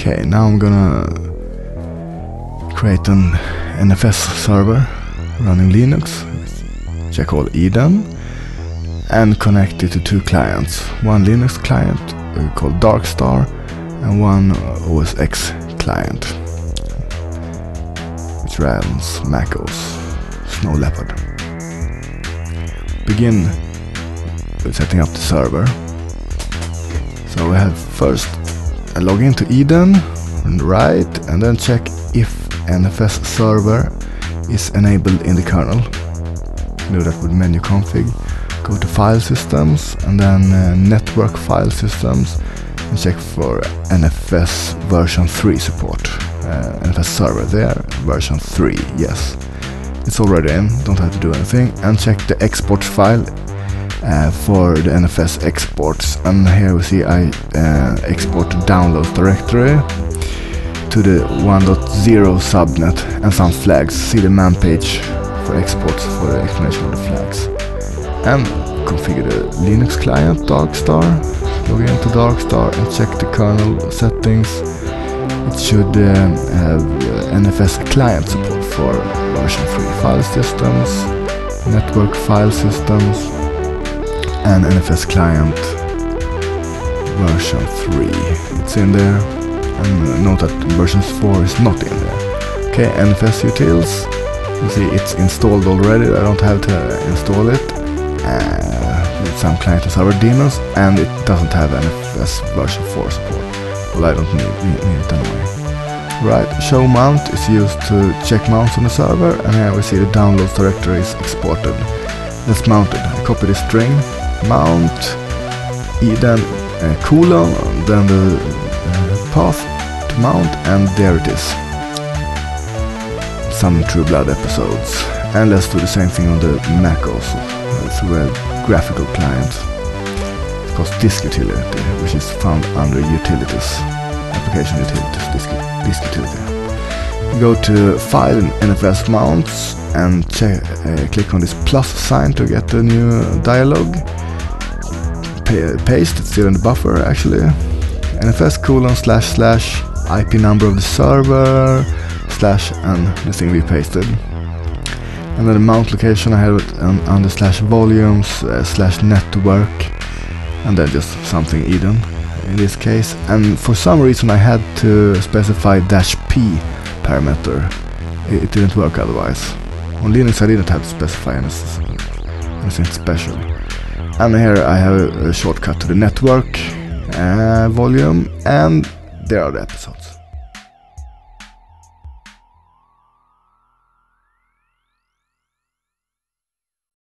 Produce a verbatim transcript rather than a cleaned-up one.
Okay, now I'm gonna create an N F S server running Linux, check all Eden, and connect it to two clients. One Linux client uh, called Darkstar and one uh, O S X client which runs macOS Snow Leopard. Begin with setting up the server. So we have first a log into Eden on the right, and then check if N F S server is enabled in the kernel. Do that with menu config. Go to file systems and then uh, network file systems and check for N F S version three support. Uh, N F S server there, version three, yes. It's already in, don't have to do anything. And check the export file uh, for the N F S exports. And here we see I uh, export the downloads directory to the one dot zero subnet and some flags. See the man page for exports for the explanation of the flags. And configure the Linux client Darkstar. Log into Darkstar and check the kernel settings. It should um, have uh, N F S client support for version three file systems, network file systems, and N F S client version three. It's in there, and uh, note that version four is not in there. Okay, N F S utils. You see it's installed already. I don't have to install it. Uh, with some client and server daemons, and it doesn't have N F S version four support. Well, I don't need, need, need it anyway. Right, show mount is used to check mounts on the server, and here we see the downloads directory is exported. That's mounted. I copy the string, mount, Eden, uh, colon, then the uh, path to mount, and there it is. Some True Blood episodes. And let's do the same thing on the Mac also. Through a graphical client. It's called Disk Utility, which is found under Utilities, Application Utilities, Disk, disk Utility. Go to File and N F S Mounts and check, uh, click on this plus sign to get the new dialog. Pa paste, it's still in the buffer actually. N F S colon slash slash I P number of the server slash and the thing we pasted. And then the mount location, I have it um, under slash volumes uh, slash network, and then just something Eden in this case. And for some reason I had to specify dash P parameter. It, it didn't work otherwise. On Linux I didn't have to specify anything, anything special. And here I have a, a shortcut to the network uh, volume, and there are the episodes.